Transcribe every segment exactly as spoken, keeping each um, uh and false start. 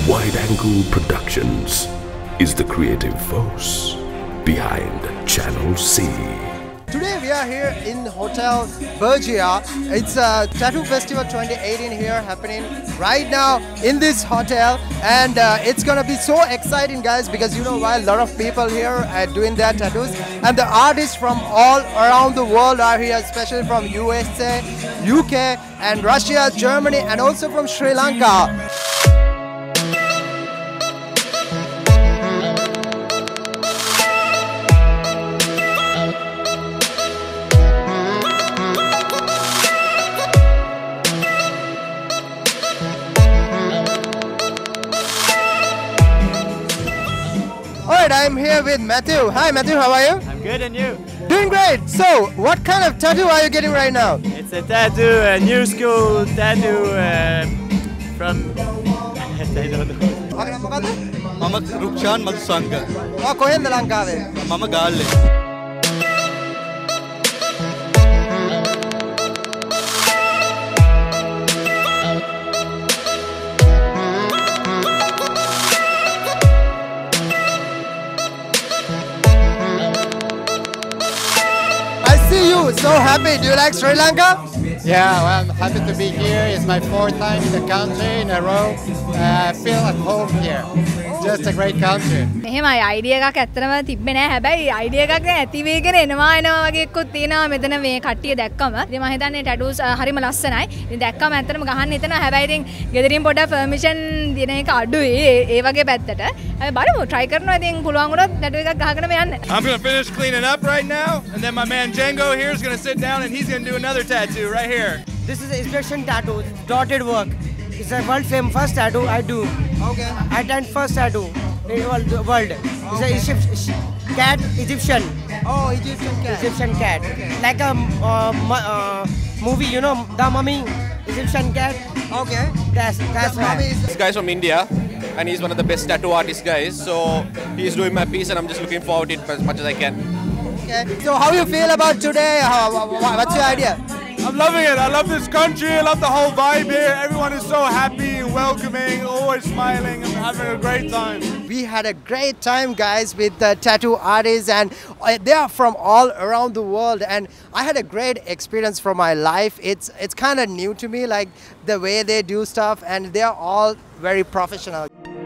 Wide Angle Productions is the creative force behind Channel C. Today we are here in Hotel Bergia. It's a Tattoo Festival twenty eighteen here happening right now in this hotel, and uh, it's gonna be so exciting, guys, because you know why, a lot of people here are doing their tattoos, and the artists from all around the world are here, especially from U S A, U K, and Russia, Germany, and also from Sri Lanka. Alright, I'm here with Matthew. Hi Matthew, how are you? I'm good, and you? Doing great. So, what kind of tattoo are you getting right now? It's a tattoo, a new school tattoo uh, from... I don't know. Mama Rukshan Madhusanga. Oh, කොහෙන්ද ලංකාවේ? Mama Galle. So happy. Do you like Sri Lanka? Yeah, well, I'm happy to be here. It's my fourth time in the country in a row. Uh, I feel at home here. Just a great country. මෙහෙමයි idea එකක් ඇත්තටම තිබ්බේ නැහැ. හැබැයි idea එකක් දැන් ඇති වෙගෙන එනවා එනවා වගේ එක්කත් තියෙනවා මෙතන මේ කට්ටිය දැක්කම. ඉතින් මම හිතන්නේ ටැටූස් හරිම ලස්සනයි. ඉතින් දැක්කම ඇත්තටම ගහන්න හිතෙනවා. හැබැයි ඉතින් ගෙදරින් පොඩ්ඩක් පර්මිෂන් දෙන එක අඩුයි ඒ වගේ පැත්තට. හැබැයි බලමු try කරනවා ඉතින් පුළුවන් වුණොත් ටැටූ එකක් ගහගෙන යන්න. I'm going to finish cleaning up right now, and then my man Django here is going to sit down and he's going to do another tattoo right here. This is an Egyptian tattoo, dotted work. It's a world famous first tattoo I do. Okay. I done first tattoo in the world. It's Okay. a Egypt, cat, Egyptian. Oh, Egyptian cat. Egyptian cat. Okay. Like a uh, uh, movie, you know, The Mummy, Egyptian cat. Okay. That's that's The why. mummy is- This guy's from India, and he's one of the best tattoo artist guys. So he's doing my piece, and I'm just looking forward to it as much as I can. Okay. So how you feel about today? How, wha- what's your idea? I'm loving it. I love this country. I love the whole vibe here. Everyone is so happy and welcoming, always smiling and having a great time. We had a great time, guys, with the tattoo artists, and uh, they are from all around the world, and I had a great experience from my life. It's it's kind of new to me, like the way they do stuff, and they are all very professional.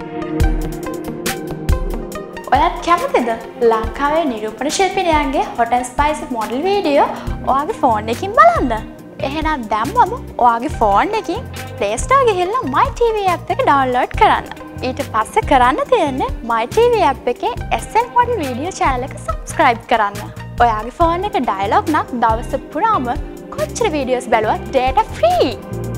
ඔයත් කැමතිද ලංකාවේ නිරූපණ ශිල්පිනියන්ගේ hot and spicy model video ඔයාගේ phone එකකින් බලන්න. එහෙනම් දැම්මම ඔයාගේ ෆෝන් එකකින් Play Store ගිහිල්ලා My T V app එක download කරන්න. ඊට පස්සේ කරන්න තියෙන්නේ My T V app එකේ S L model video channel එක subscribe කරන්න. ඔයාගේ ෆෝන් එක dialog නම් දවස පුරාම කොච්චර videos බැලුවත් data free.